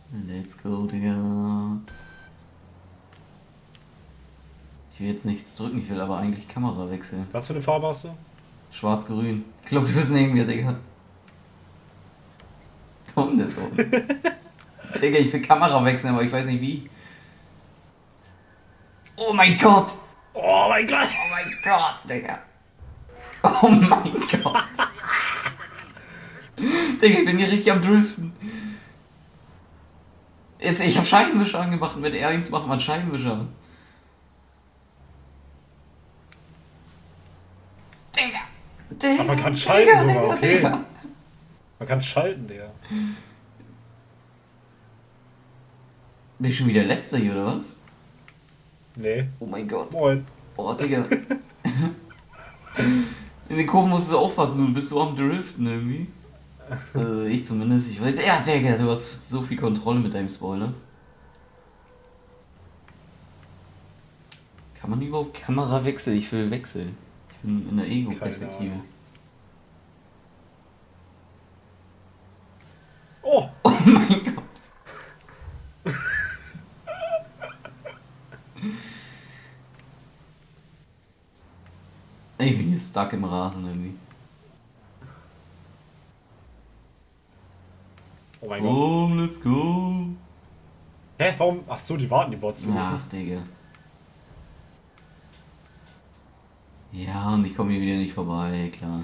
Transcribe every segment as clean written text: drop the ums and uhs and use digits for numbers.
Let's go, Digga. Ich will jetzt nichts drücken, ich will aber eigentlich Kamera wechseln. Was für eine Farbe hast du? Schwarz-grün. Ich glaube, du bist neben mir, Digga. Komm, das so. Digga, ich will Kamera wechseln, aber ich weiß nicht wie. Oh mein Gott! Oh mein Gott! Oh mein Gott, Digga. Oh mein Gott. Digga, ich bin hier richtig am Driften. Jetzt, ich habe Scheibenwischer angemacht. Mit R1 macht man Scheibenwischer an. Digga. Digga. Aber man kann schalten Digga, sogar, Digga, okay. Digga. Man kann schalten, Digga. Bin ich schon wieder letzter hier, oder was? Nee. Oh mein Gott. Moin. Oh, Digga. In den Kurven musst du aufpassen, du bist so am Driften irgendwie. Ich zumindest, ich weiß. Ja, Digga, du hast so viel Kontrolle mit deinem Spoiler. Kann man überhaupt Kamera wechseln? Ich will wechseln. Ich bin in der Keine Ego-Perspektive. Ahnung. Oh! Oh mein Gott. Ich bin hier stuck im Rasen irgendwie. Oh mein Gott. Komm, let's go. Hä, warum? Ach so, die warten, die Bots. Ach, Digga. Ja, und ich komme hier wieder nicht vorbei, klar.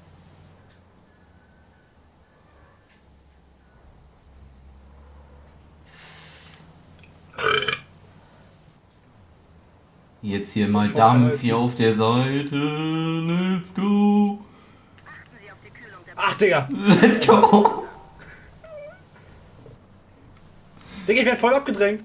Jetzt hier mal Dampf hier auf der Seite. Let's go. Ach, Digga. Let's go. Digga, ich werde voll abgedrängt.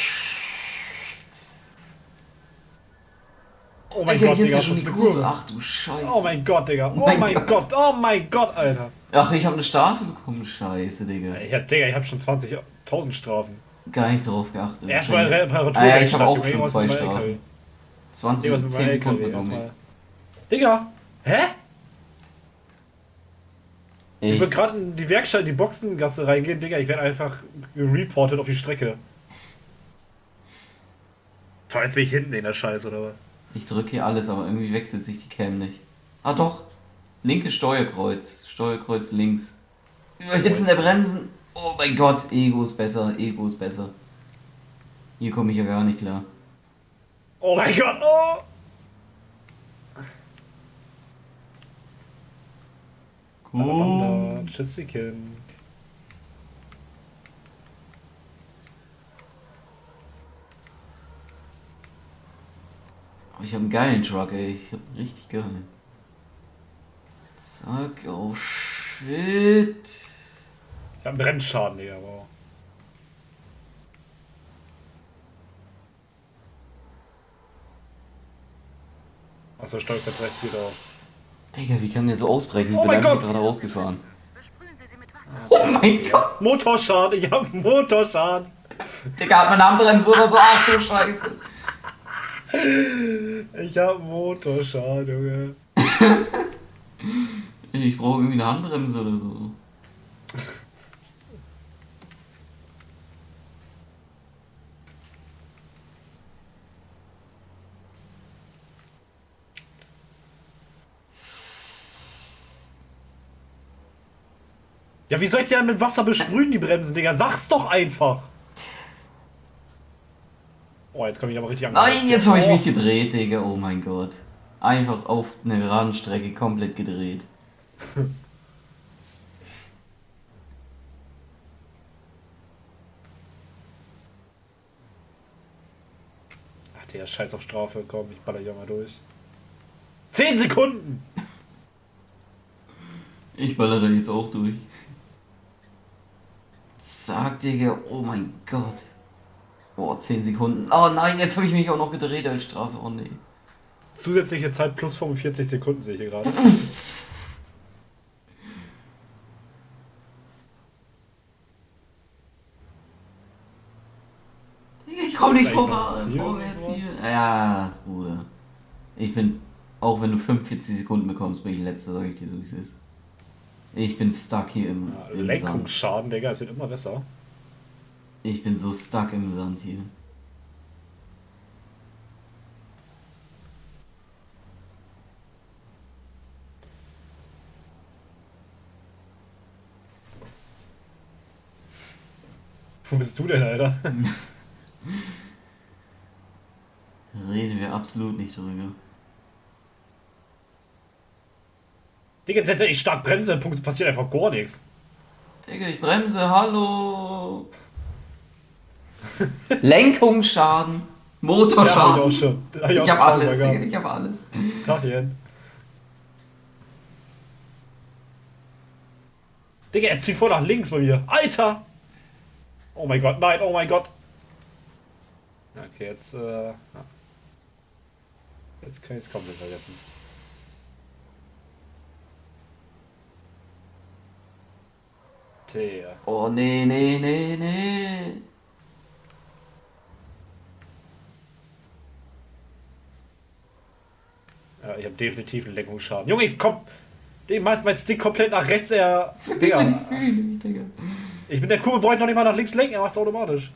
Oh mein Digga, Gott, hier Digga, ist ja das schon ist die eine Kurve. Kurve. Ach du Scheiße. Oh mein Gott, Digga. Oh Mein mein Gott. Gott. Oh mein Gott, Alter. Ach, ich habe eine Strafe bekommen. Scheiße, Digga. Digga, ich hab schon 20.000 Strafen. Gar nicht drauf geachtet. Erstmal Reparatur. Ah ja, ich habe auch schon 2 Strafen. 20, Irgendwas mit 10 meinem Sekunden LKW. bekommen Erstmal. Digga. Hä? Ich ich. will gerade in die Werkstatt, in die Boxengasse reingehen, Digga. Ich werde einfach reported auf die Strecke. Toll, jetzt bin ich hinten in der Scheiße, oder was? Ich drücke hier alles, aber irgendwie wechselt sich die Cam nicht. Ah doch. Linkes Steuerkreuz. Steuerkreuz links. Überhitzen der Bremsen. Oh mein Gott. Ego ist besser. Ego ist besser. Hier komme ich ja gar nicht klar. Oh mein Gott, oh! Cool. Tschüssiken. Ich habe einen geilen Truck, ey. Ich hab einen richtig geil. Zack. Oh shit. Ich hab einen Bremsschaden, Digga, wow. Achso, Steuerkreuz rechts geht auf. Digga, wie kann der so ausbrechen? Ich Oh bin mein einfach Gott! gerade rausgefahren. Oh mein Gott! Motorschaden, ich hab einen Motorschaden. Digga, hat meine Handbremse oder so? Ach du Scheiße. Ich hab einen Motorschaden, Junge. Ich brauche irgendwie eine Handbremse oder so. Ja, wie soll ich die denn mit Wasser besprühen, die Bremsen, Digga? Sag's doch einfach. Oh, jetzt komme ich aber richtig an. Nein, jetzt habe ich mich gedreht, Digga. Oh mein Gott. Einfach auf einer geraden Strecke komplett gedreht. Ach, Digga, scheiß auf Strafe. Komm, ich baller hier mal durch. 10 Sekunden! Ich baller da jetzt auch durch. Zack, Digga. Oh mein Gott. Boah, 10 Sekunden. Oh nein, jetzt habe ich mich auch noch gedreht als Strafe. Oh nee. Zusätzliche Zeit plus 45 Sekunden sehe ich hier gerade. Ich komme nicht Gibt's eigentlich noch vorbei. ein Ziel oder Vorwärts sowas? hier. Ja, Bruder. Ich bin, auch wenn du 45 Sekunden bekommst, bin ich letzter, sag ich dir so wie es ist. Ich bin stuck hier im Sand. Lenkungsschaden, Digga, es wird immer besser. Ich bin so stuck im Sand hier. Wo bist du denn, Alter? Reden wir absolut nicht drüber. Digga, jetzt ich stark bremse, Punkt, es passiert einfach gar nichts. Digga, ich bremse, hallo! Lenkungsschaden, Ja, hab ich auch Motorschaden. schon. Hab ich auch Ich schon hab alles, tausendmal Digga, gehabt. ich hab alles. Tachchen. Digga, er zieht voll nach links bei mir. Alter! Oh mein Gott, nein, oh mein Gott. Okay, jetzt, ja. Jetzt kann ich es komplett vergessen. Tja. Oh, nee, nee, nee, nee. Ja, ich habe definitiv einen Lenkungsschaden. Junge, ich komm. Den macht mein Stick komplett nach rechts, er. Digga, ich Digga. fühle mich, Digga. Ich bin der Kurve, brauche ich noch nicht mal nach links lenken, er macht's automatisch.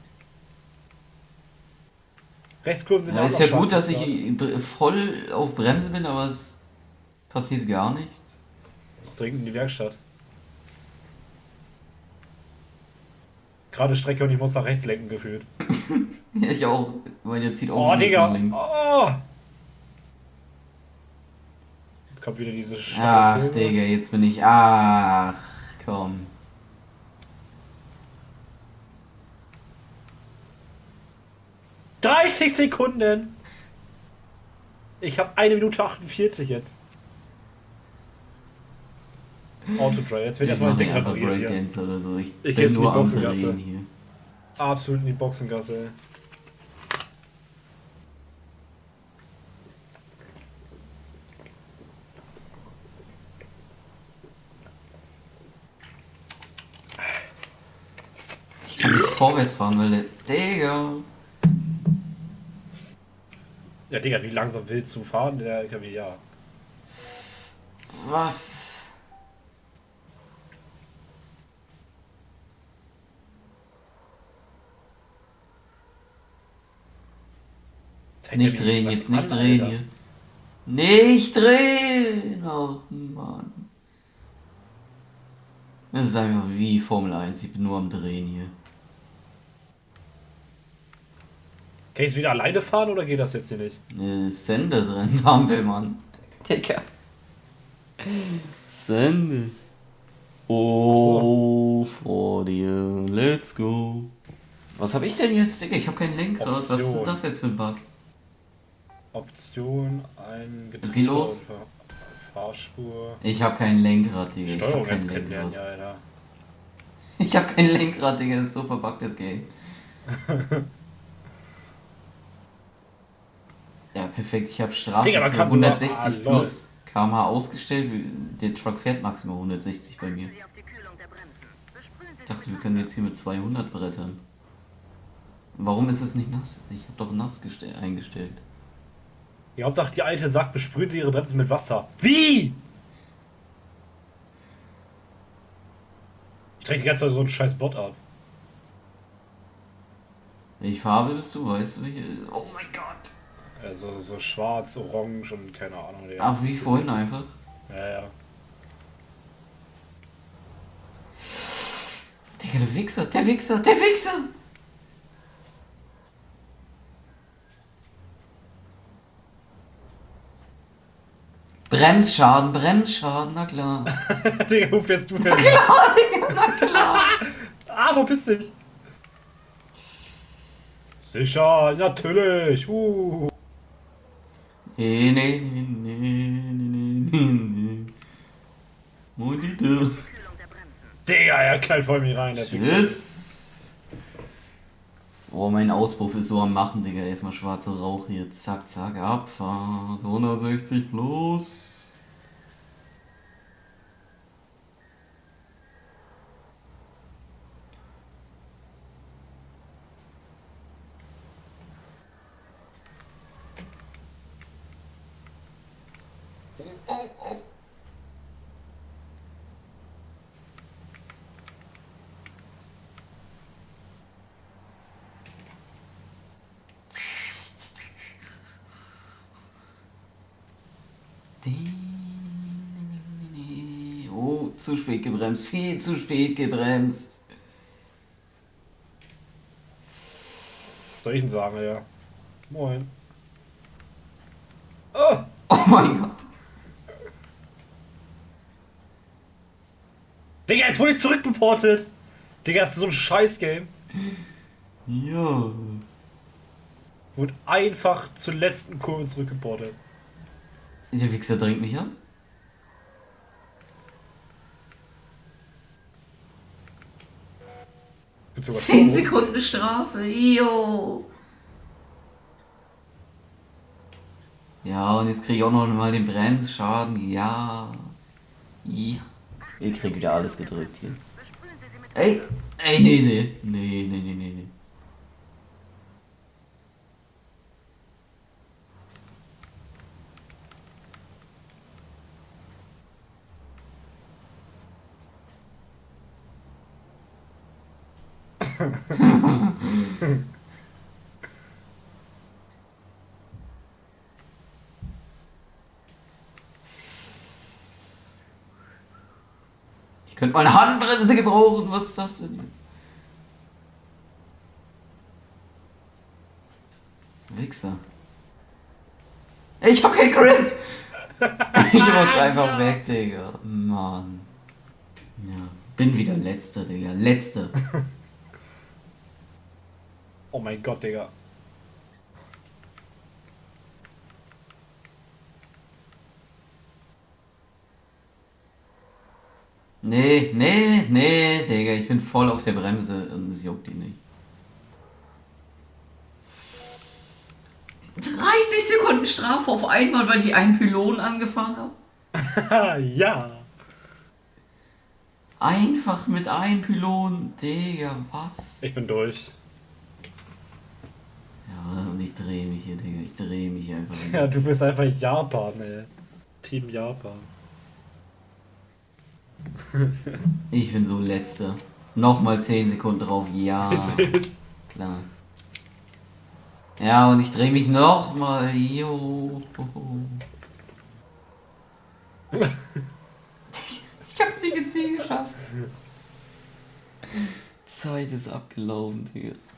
Rechtskurven sind Ja, ja auch ist noch ja gut, scheiße dass gerade. ich voll auf Bremse bin, aber es passiert gar nichts. Muss dringend in die Werkstatt. Gerade Strecke und ich muss nach rechts lenken gefühlt. Ja, ich auch, weil der zieht auch Oh, übelst nach Digga. links. Oh. Jetzt kommt wieder diese steile Ach, Kurve. Digga, jetzt bin ich. Ach, komm. 30 Sekunden! Ich habe 1 Minute 48 jetzt. Autodrive. Jetzt wird Ich erstmal ein mache Ding hier einfach repariert hier. Breakdance oder so. Ich Ich geh bin jetzt in die nur am Boxengasse. Drehen hier. Absolut in die Boxengasse, ey. Ich kann nicht vorwärts fahren, weil der. Digga. Ja, Digga, wie langsam willst du fahren? Der LKW, ja. Was? Zeigt der Nicht mir drehen, irgendwas jetzt nicht an, drehen Alter? hier. Nicht drehen! Oh Mann. Das ist einfach wie Formel 1. Ich bin nur am Drehen hier. Kann ich jetzt wieder alleine fahren oder geht das jetzt hier nicht? Senders Rennen, Hampelmann. Digga. Sende. Ach so. Oh, vor dir, let's go. Was habe ich denn jetzt, Digga? Ich habe kein Lenkrad. Was ist denn Option. das jetzt für ein Bug? Option, ein Was geht Getriebe und los? Fahrspur. Ich habe kein Lenkrad, Digga. Ich habe Steuerung kein jetzt kennenlernen, Lenkrad. ja, Alter. Ich habe kein Lenkrad, Digga. Das ist so verbuggt, das Game. Ja, perfekt. Ich habe Strafe Digga, man für kann sogar. Ah, 160 lol. plus km/h ausgestellt. Der Truck fährt maximal 160 bei mir. Ich dachte, wir können jetzt hier mit 200 brettern. Warum ist es nicht nass? Ich habe doch nass eingestellt. Die Hauptsache, die Alte sagt, besprühen Sie Ihre Bremsen mit Wasser. Wie? Ich träge die ganze Zeit so einen scheiß Bot ab. Welche Farbe bist du? Weißt du welche? Oh mein Gott! Also so schwarz, orange und keine Ahnung. Die Ach, ganzen wie Physik. vorhin einfach. Ja, ja. Digga, der Wichser, der Wichser, der Wichser! Bremsschaden, Bremsschaden, na klar. Digga, wo fährst du Na denn hin? klar, Digga, na klar. Ah, wo bist du? Sicher, natürlich. Nee, nee, nee, nee, nee, nee, nee. Monitor. Digga, er knallt voll mich rein, der Wichser. Tschüss. Oh, mein Auspuff ist so am Machen, Digga. Erstmal schwarzer Rauch hier. Zack, zack, Abfahrt. 160 plus. Oh, zu spät gebremst. Viel zu spät gebremst. Soll ich denn sagen, ja. Moin. Oh! Oh mein Gott. Digga, jetzt wurde ich zurückreportet! Digga, das ist so ein Scheiß-Game. Ja. Wurde einfach zur letzten Kurve zurückreportet. Der Wichser drängt mich an. Gibt sogar 10 Turbo. Sekunden Strafe. Jo. Ja, und jetzt kriege ich auch noch mal den Bremsschaden. Ja. Ja. Ich krieg wieder alles gedrückt hier. Ey, ey, nee. Ich könnte mal eine Handbremse gebrauchen. Was ist das denn jetzt? Wichser. Ich hab keinen Grip. Ich rutsch einfach weg, Digga. Mann. Ja, bin wieder letzter, Digga. Letzter. Oh mein Gott, Digga. Nee, Digga. Ich bin voll auf der Bremse und es juckt ihn nicht. 30 Sekunden Strafe auf einmal, weil ich einen Pylon angefahren habe? Ja. Einfach mit einem Pylon, Digga, was? Ich bin durch. Ja, und ich drehe mich hier, Digga. Ich drehe mich hier einfach Ja, wieder. du bist einfach Japan, ey. Team Japan. Ich bin so letzter. Nochmal 10 Sekunden drauf, Ich ja. seh's. Klar. Ja, und ich drehe mich nochmal. Jo. Ich hab's nicht ins Ziel geschafft. Zeit ist abgelaufen, Digga.